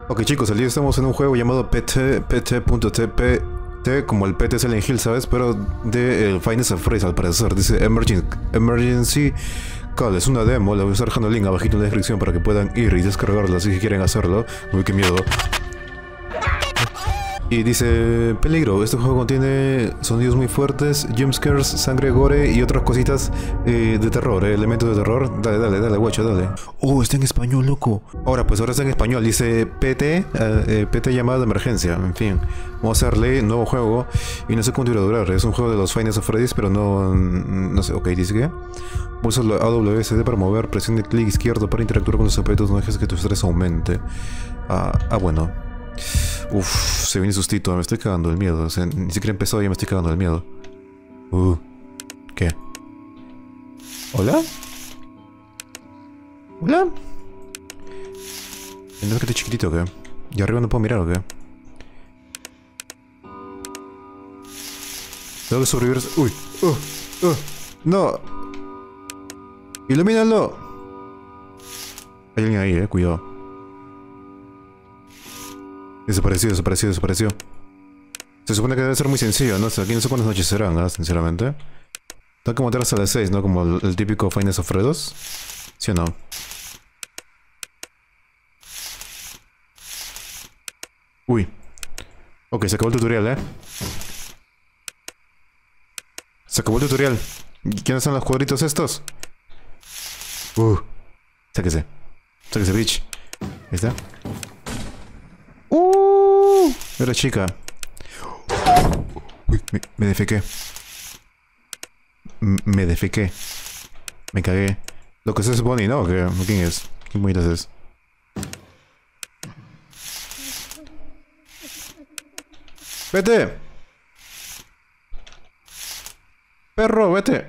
Ok chicos, el día estamos en un juego llamado PT.tpt como el PT Silent Hill, ¿sabes? Pero de Finest of Phrase al parecer. Dice Emergency Call, es una demo, le voy a estar dejando el link abajito en la descripción para que puedan ir y descargarlo si quieren hacerlo. Uy, qué miedo. Y dice, peligro, este juego contiene sonidos muy fuertes, jumpscares, sangre, gore y otras cositas de terror, elementos de terror. Dale, dale, dale, guacho, dale. Oh, está en español, loco. Ahora está en español, dice PT, PT llamada de emergencia, en fin. Vamos a hacerle nuevo juego y no sé cuánto irá a durar. Es un juego de los Finest of Freddy's, pero no sé, ok, dice que... Pulsa la AWSD para mover, presione clic izquierdo para interactuar con los objetos, no dejes que tu estrés aumente. Bueno. Uff, se viene sustito, me estoy cagando el miedo. O sea, ni siquiera he empezado y ya me estoy cagando el miedo. ¿Qué? ¿Hola? ¿Hola? ¿Tendrás que esté chiquitito o qué? ¿Y arriba no puedo mirar o qué? Tengo que sobrevivir... ¡Uy! ¡No! ¡Ilumínalo! Hay alguien ahí, cuidado. Desapareció. Se supone que debe ser muy sencillo, ¿no? Aquí no sé cuántas noches serán, sinceramente. Tengo que montar hasta las 6, ¿no? Como el típico Finest of Freddy's. ¿Sí o no? Uy. Ok, se acabó el tutorial, Se acabó el tutorial. ¿Quiénes son los cuadritos estos? Sáquese. Sáquese, bitch. Ahí está. Era chica. Uy, me defequé. Me defequé. Me cagué. Lo que es Bonnie, ¿no? ¿Quién es? ¿Qué bonita es? ¡Vete! ¡Perro, vete!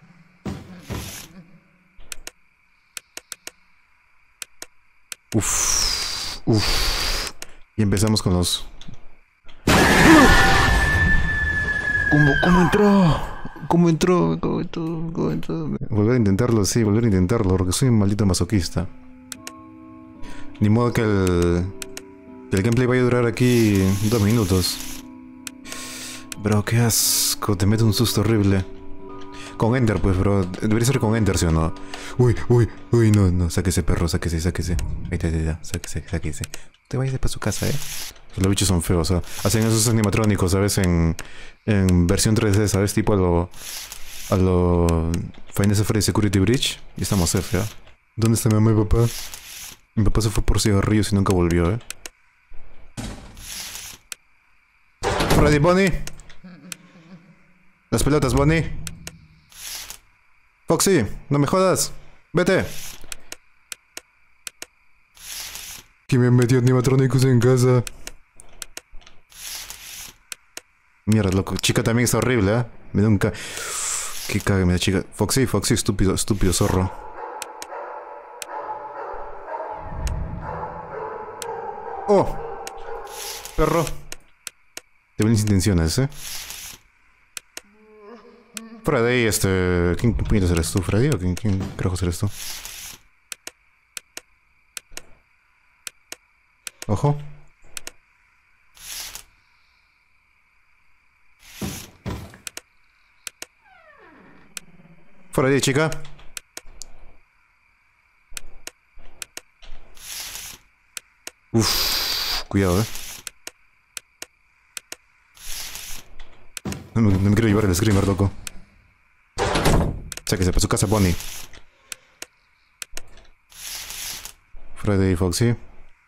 Uff. Y empezamos con los... ¿Cómo entró? ¿Cómo entró? Volver a intentarlo, sí, volver a intentarlo, porque soy un maldito masoquista. Ni modo que el gameplay vaya a durar aquí 2 minutos. Bro, qué asco, te mete un susto horrible. Con Ender, pues, bro. Debería ser con Ender, ¿sí o no? Uy, no, sáquese, perro, sáquese. Ahí está, sáquese. Te vayas para su casa, Los bichos son feos, hacen esos animatrónicos, ¿sabes? En versión 3D, ¿sabes? Tipo a lo Finest of Freddy's Security Breach. Y estamos F, ¿Dónde está mi mamá y papá? Mi papá se fue por cigarrillos y nunca volvió, Freddy, Bonnie. Las pelotas, Bonnie. Foxy, no me jodas. Vete. ¿Quién me metió animatrónicos en casa? Mierda, loco. Chica también está horrible, Me da un Qué cague me da chica. Foxy, estúpido zorro. ¡Oh! Perro. Te buenas intenciones, Fuera de ahí, ¿Quién puñetas eres tú, Freddy? ¿O quién carajos eres tú? Ojo. Fuera de ahí, chica. Cuidado, No me quiero llevar el screamer, loco. Sáquese para su casa, Bonnie. Freddy y Foxy. Ahí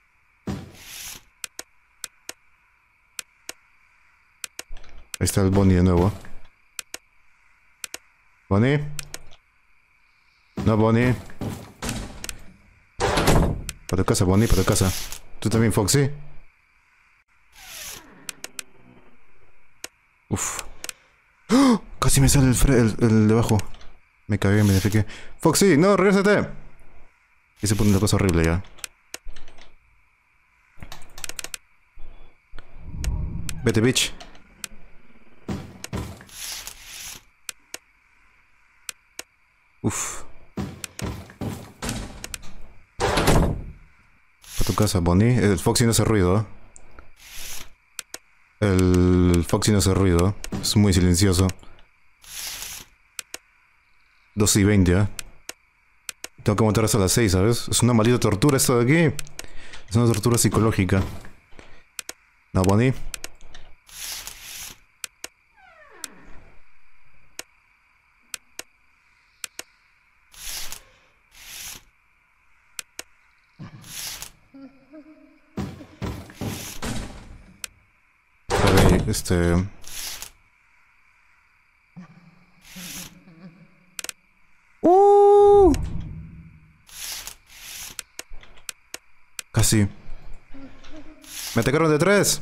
está el Bonnie de nuevo. ¿Bonnie? No, Bonnie. Para tu casa, Bonnie, para tu casa. ¿Tú también, Foxy? ¡Oh! Casi me sale el de abajo. Me cagué, me defequé. Foxy, no, regrésate. Y se pone una cosa horrible ya. Vete, bitch. tu casa, Bonnie. El Foxy no hace ruido, ¿eh? El Foxy no hace ruido. Es muy silencioso. 2:20, ¿eh? Tengo que montar hasta las 6, ¿sabes? Es una maldita tortura esto de aquí. Es una tortura psicológica. No, Bonnie. Vale, Casi. Me atacaron de 3.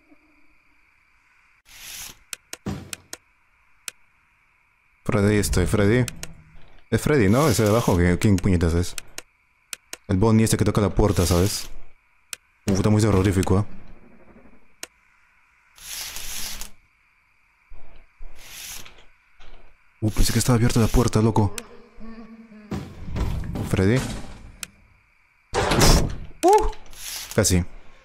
Freddy. Es Freddy, ¿no? Ese de abajo. ¿Quién puñetas es? El Bonnie este que toca la puerta, ¿sabes? Está muy terrorífico, ¿eh? Pensé que estaba abierta la puerta, loco. Freddy. Casi.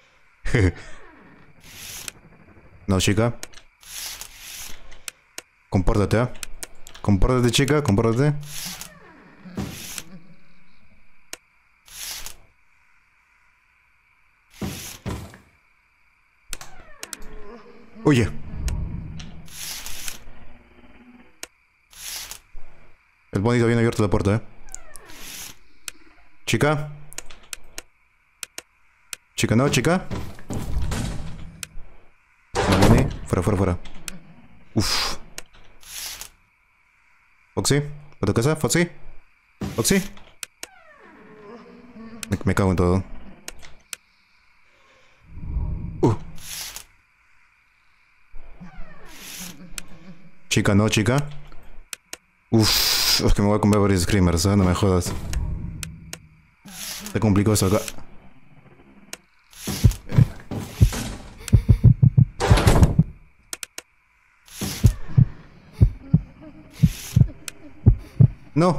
No, chica. Compórtate, ¿eh? Compórtate, chica, compórtate. Oye. El Bonnie está bien abierto la puerta, ¿eh? Chica. Chica, no, chica. No, Bonnie. Fuera. Uf. Foxy, ¿para tu casa? Foxy. Foxy. Me cago en todo. Chica, no, chica. Uff, es que me voy a comprar varios screamers, ¿eh? No me jodas. Se complicó eso acá. No.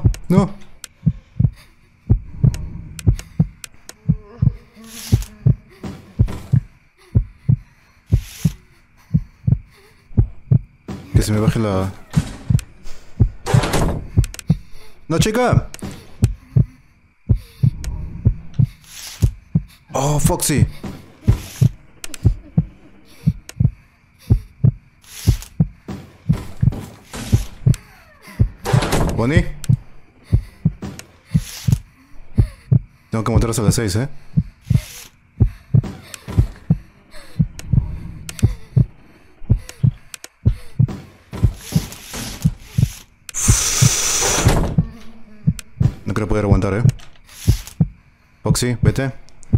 Que se me baje la... ¡No, chica! ¡Oh, Foxy! Bonnie. Tengo que montar hasta las 6, ¿eh? No creo poder aguantar, ¿eh? Foxy, vete.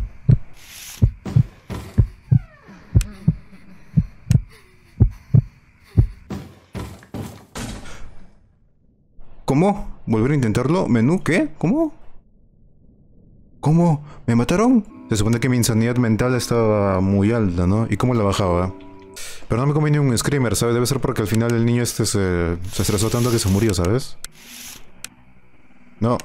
¿Cómo? ¿Volver a intentarlo? ¿Menú? ¿Qué? ¿Cómo? ¿Cómo? ¿Me mataron? Se supone que mi insanidad mental estaba muy alta, ¿no? ¿Y cómo la bajaba? Pero no me conviene un screamer, ¿sabes? Debe ser porque al final el niño este se estresó tanto que se murió, ¿sabes? No.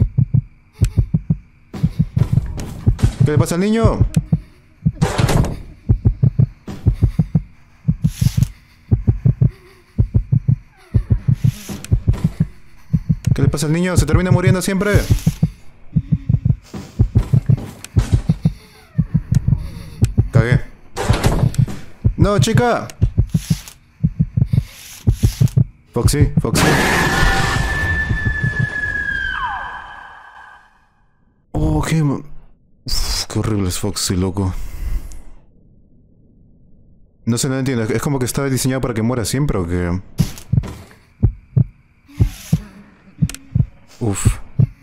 ¿Qué le pasa al niño? ¿Qué le pasa al niño? ¿Se termina muriendo siempre? Cagué. ¡No, chica! Foxy. Oh, qué... Uf, qué horrible es Foxy, loco. No sé, no entiendo. ¿Es como que está diseñado para que muera siempre o qué? Uf.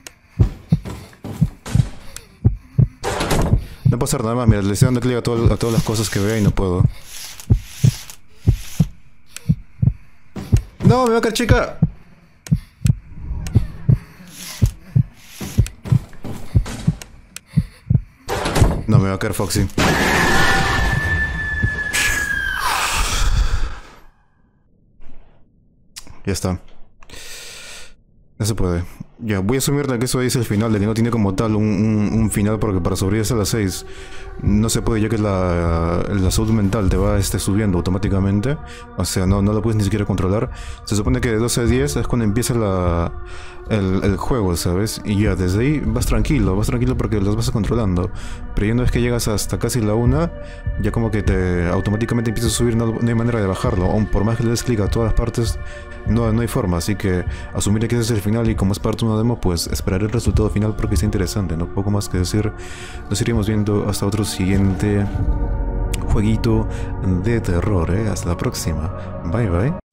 No puedo hacer nada más. Mira, le estoy dando clic a todas las cosas que vea y no puedo. ¡No! ¡Me va a caer, chica! No, me va a caer Foxy. Ya está. No se puede. Ya, voy a asumir que eso es el final, de que no tiene como tal un final, porque para sobrevivir a las 6 no se puede, ya que la salud mental te va subiendo automáticamente. O sea, no lo puedes ni siquiera controlar. Se supone que de 12 a 10 es cuando empieza el juego, ¿sabes? Y ya, desde ahí vas tranquilo porque los vas controlando. Pero ya una vez que llegas hasta casi la 1, ya como que te automáticamente empieza a subir, no hay manera de bajarlo. Aún por más que le des clic a todas las partes, no hay forma. Así que asumiré que ese es el final, y como es parte de una demo, pues esperaré el resultado final porque está interesante, ¿no? Poco más que decir. Nos iremos viendo hasta otro siguiente jueguito de terror, ¿eh? Hasta la próxima. Bye bye.